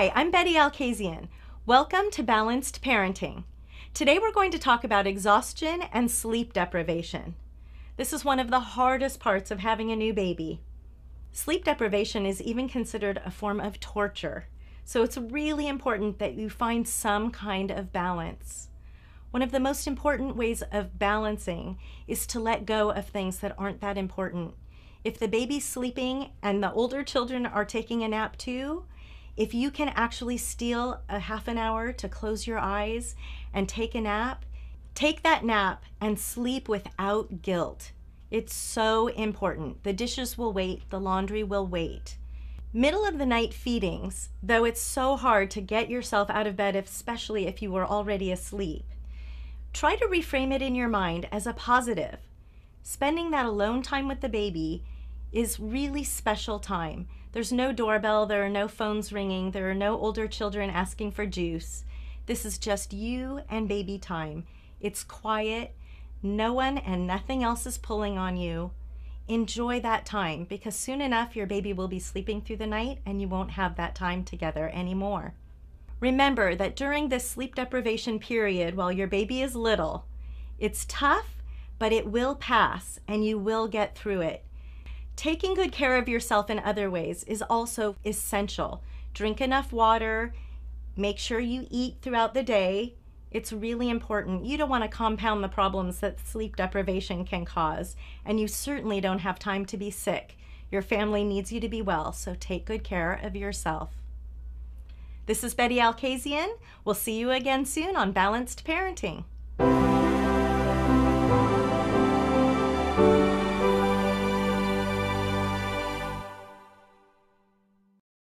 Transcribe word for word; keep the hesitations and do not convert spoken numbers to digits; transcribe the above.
Hi, I'm Bette Alkazian. Welcome to Balanced Parenting. Today we're going to talk about exhaustion and sleep deprivation. This is one of the hardest parts of having a new baby. Sleep deprivation is even considered a form of torture, so it's really important that you find some kind of balance. One of the most important ways of balancing is to let go of things that aren't that important. If the baby's sleeping and the older children are taking a nap too, if you can actually steal a half an hour to close your eyes and take a nap, take that nap and sleep without guilt. It's so important. The dishes will wait, the laundry will wait. Middle of the night feedings, though it's so hard to get yourself out of bed, especially if you were already asleep, try to reframe it in your mind as a positive. Spending that alone time with the baby is really special time. There's no doorbell, there are no phones ringing, there are no older children asking for juice. This is just you and baby time. It's quiet, no one and nothing else is pulling on you. Enjoy that time because soon enough your baby will be sleeping through the night and you won't have that time together anymore. Remember that during this sleep deprivation period while your baby is little, it's tough, but it will pass and you will get through it. Taking good care of yourself in other ways is also essential. Drink enough water, make sure you eat throughout the day. It's really important. You don't want to compound the problems that sleep deprivation can cause, and you certainly don't have time to be sick. Your family needs you to be well, so take good care of yourself. This is Bette Alkazian. We'll see you again soon on Balanced Parenting.